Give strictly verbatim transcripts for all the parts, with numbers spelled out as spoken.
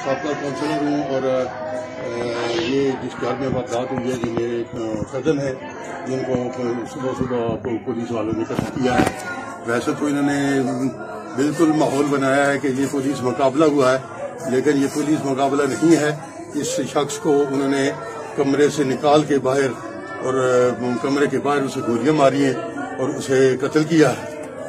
سابقہ کونسلر ہوں اور یہ جس گھر میں واردات ہوئی ہے یہ میرے کزن ہیں جن کو صبح صبح پولیس والوں نے قتل کیا ہے. ویسے تو انہوں نے بالکل ماحول بنایا ہے کہ یہ پولیس مقابلہ ہوا ہے، لیکن یہ پولیس مقابلہ نہیں ہے. اس شخص کو انہوں نے کمرے سے نکال کے باہر اور کمرے کے باہر اسے گولیاں ماری ہیں اور اسے قتل کیا ہے.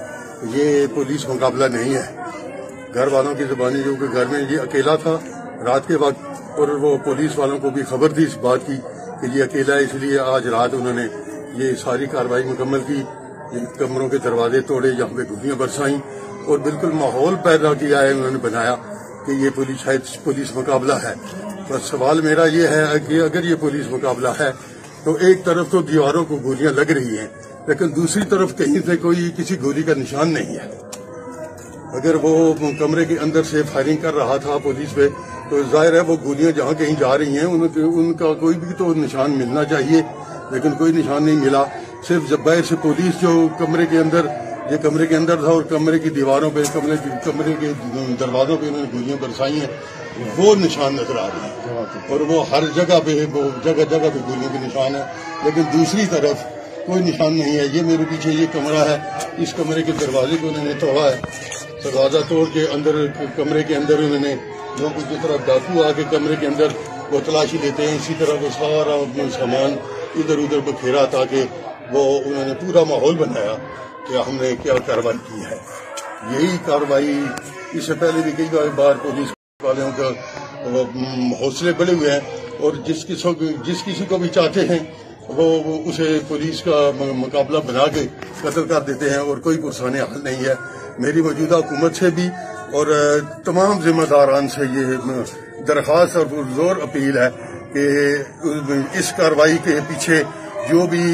یہ پولیس مقابلہ نہیں ہے. گھر والوں کی زبانی جو کہ گھر میں یہ اکیلا تھا رات کے وقت، اور وہ پولیس والوں کو بھی خبر تھی اس بات کی کہ یہ اکیلا ہے، اس لیے آج رات انہوں نے یہ ساری کارروائی مکمل کی. کمروں کے دروازے توڑے، یہاں پہ گولیاں برسائیں اور بالکل ماحول پیدا کیا ہے انہوں نے بنایا کہ یہ پولیس شاید پولیس مقابلہ ہے. بس سوال میرا یہ ہے کہ اگر یہ پولیس مقابلہ ہے تو ایک طرف تو دیواروں کو گولیاں لگ رہی ہیں لیکن دوسری طرف کہیں سے کوئی کسی گولی کا نشان نہیں ہے. اگر وہ کمرے کے اندر سے فائرنگ کر رہا تھا پولیس پہ تو ظاہر ہے وہ گولیاں جہاں کہیں جا رہی ہیں ان کا کوئی بھی تو نشان ملنا چاہیے، لیکن کوئی نشان نہیں ملا. صرف جب باہر سے پولیس جو کمرے کے اندر یہ کمرے کے اندر تھا اور کمرے کی دیواروں پہ کمرے کمرے کے دروازوں پہ انہوں نے گولیاں برسائی ہیں، وہ نشان نظر آ رہے ہیں اور وہ ہر جگہ پہ وہ جگہ جگہ پہ گولیوں کے نشان ہیں، لیکن دوسری طرف کوئی نشان نہیں ہے. یہ میرے پیچھے یہ کمرہ ہے، اس کمرے کے دروازے کو انہوں نے توڑا ہے. دروازہ توڑ کے اندر کمرے کے اندر انہوں نے لوگوں کی طرف ڈاکو آ کے کمرے کے اندر وہ تلاشی لیتے ہیں، اسی طرح وہ سارا سامان ادھر ادھر بکھیرا تاکہ وہ انہوں نے پورا ماحول بنایا کہ ہم نے کیا کارروائی کی ہے. یہی کارروائی اس سے پہلے بھی کئی بار پولیس والوں کا حوصلے بڑھے ہوئے ہیں اور جس کسی جس کسی کو بھی چاہتے ہیں وہ اسے پولیس کا مقابلہ بنا کے قتل کر دیتے ہیں اور کوئی پرسان حل نہیں ہے. میری موجودہ حکومت سے بھی اور تمام ذمہ داران سے یہ درخواست اور زور اپیل ہے کہ اس کارروائی کے پیچھے جو بھی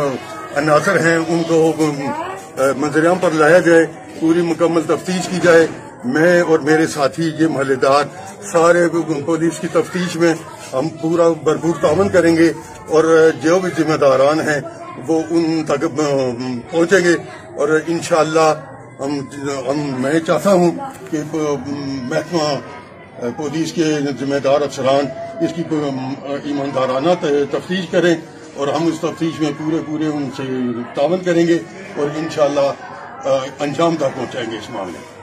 عناصر ہیں ان کو منظر-عام پر لایا جائے، پوری مکمل تفتیش کی جائے. میں اور میرے ساتھی یہ محلے دار سارے پولیس کی تفتیش میں ہم پورا بھرپور تعاون کریں گے اور جو بھی ذمہ داران ہیں وہ ان تک پہنچیں گے اور انشاءاللہ ہم ہم میں چاہتا ہوں کہ محکمہ پولیس کے ذمہ دار افسران اس کی ایماندارانہ تفتیش کریں اور ہم اس تفتیش میں پورے پورے ان سے تعاون کریں گے اور انشاءاللہ انجام تک پہنچائیں گے اس معاملے میں.